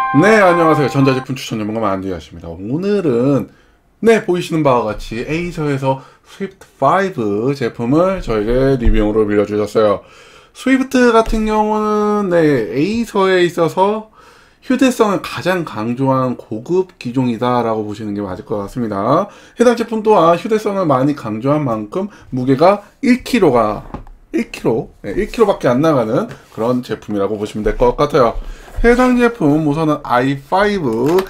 네, 안녕하세요. 전자제품 추천 전문가 만두야십니다. 오늘은 보이시는 바와 같이 에이서에서 스위프트 5 제품을 저에게 리뷰용으로 빌려주셨어요. 스위프트 같은 경우는 에이서에 있어서 휴대성을 가장 강조한 고급 기종이다 라고 보시는 게 맞을 것 같습니다. 해당 제품 또한 휴대성을 많이 강조한 만큼 무게가 1kg 밖에 안 나가는 그런 제품이라고 보시면 될 것 같아요. 해당 제품 우선은 i5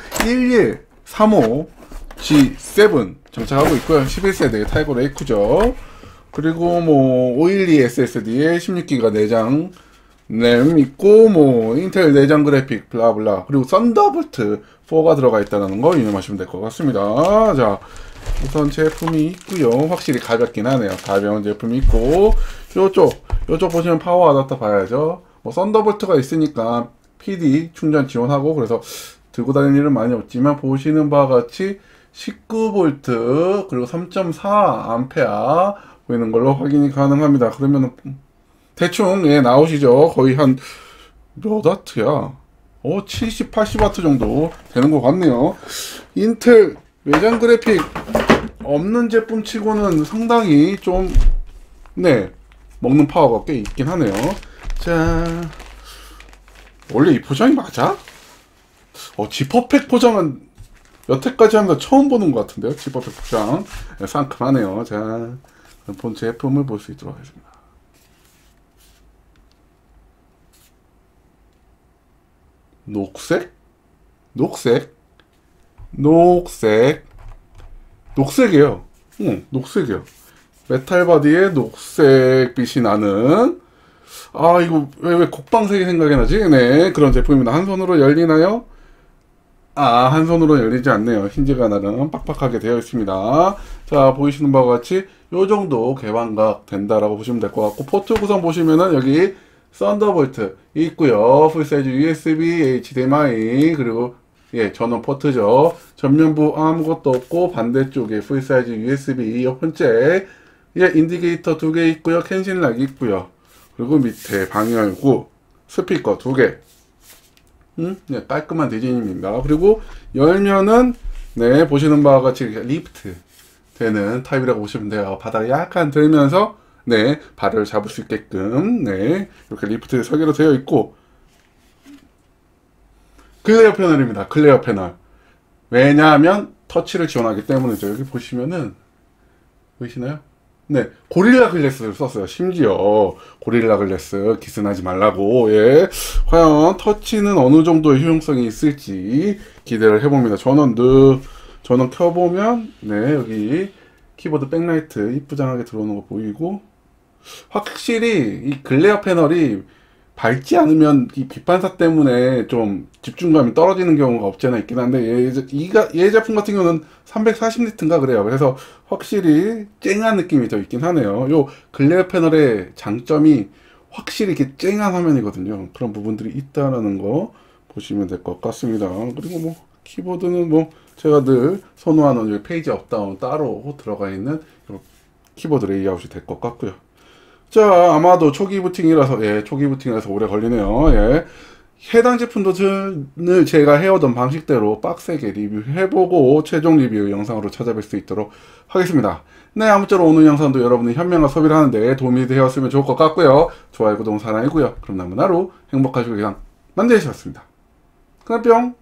1135G7 장착하고 있고요. 11세대 타이거 레이크죠. 그리고 512 SSD에 16기가 내장 램 있고 인텔 내장 그래픽 블라블라, 그리고 썬더볼트 4가 들어가 있다는 거 유념하시면 될 것 같습니다. 자, 우선 제품이 있고요. 확실히 가볍긴 하네요. 가벼운 제품이 있고, 요쪽 보시면 파워 어댑터 봐야죠. 썬더볼트가 있으니까 PD 충전 지원하고, 그래서 들고 다니는 일은 많이 없지만 보시는 바와 같이 19V 그리고 3.4A 보이는 걸로 확인이 가능합니다. 그러면 대충 나오시죠. 거의 한 몇 와트야? 70, 80W 정도 되는 것 같네요. 인텔 외장 그래픽 없는 제품 치고는 상당히 좀 먹는 파워가 꽤 있긴 하네요. 자, 원래 이 포장이 맞아? 지퍼팩 포장은 여태까지 하면서 처음 보는 것 같은데요. 지퍼팩 포장 상큼하네요. 자, 그럼 본 제품을 볼 수 있도록 하겠습니다. 녹색이에요. 녹색이요. 메탈 바디에 녹색 빛이 나는, 이거 왜 곡방색이 생각이 나지? 네, 그런 제품입니다. 한 손으로 열리나요? 한 손으로 열리지 않네요. 힌지가 나름 빡빡하게 되어 있습니다. 자, 보이시는 바와 같이 요 정도 개방각 된다라고 보시면 될 것 같고, 포트 구성 보시면은 여기 썬더볼트 있고요. 풀사이즈 USB, HDMI, 그리고 전원 포트죠. 전면부 아무것도 없고 반대쪽에 풀사이즈 USB 이어폰잭, 인디게이터 2개 있고요. 캔실락이 있고요. 그리고 밑에 방열구, 스피커 2개. 깔끔한 디자인입니다. 그리고 열면은 보시는 바와 같이 리프트 되는 타입이라고 보시면 돼요. 바닥에 약간 들면서 발을 잡을 수 있게끔 이렇게 리프트 설계로 되어 있고, 클레어 패널입니다. 클레어 패널. 왜냐하면 터치를 지원하기 때문이죠. 여기 보시면은 보이시나요? 고릴라 글래스를 썼어요. 심지어 고릴라 글래스 기스나지 말라고. 과연 터치는 어느 정도의 효용성이 있을지 기대를 해봅니다. 저는 켜보면 여기 키보드 백라이트 이쁘장하게 들어오는 거 보이고, 확실히 이 글레어 패널이 밝지 않으면 이 빛반사 때문에 좀 집중감이 떨어지는 경우가 없지 않아 있긴 한데, 얘 제품 같은 경우는 340니트인가 그래요. 그래서 확실히 쨍한 느낌이 더 있긴 하네요. 요 글레어 패널의 장점이 확실히 이렇게 쨍한 화면이거든요. 그런 부분들이 있다라는 거 보시면 될 것 같습니다. 그리고 키보드는 제가 늘 선호하는 페이지 업다운 따로 들어가 있는 키보드 레이아웃이 될 것 같고요. 자, 아마도 초기 부팅이라서 오래 걸리네요. 해당 제품들을 제가 해오던 방식대로 빡세게 리뷰해보고 최종 리뷰 영상으로 찾아뵐 수 있도록 하겠습니다. 아무쪼록 오늘 영상도 여러분의 현명한 소비를 하는데 도움이 되었으면 좋을 것 같고요. 좋아요, 구독 사랑이고요. 그럼 남은 하루 행복하시고 그냥 만드셨습니다. 그럼 뿅!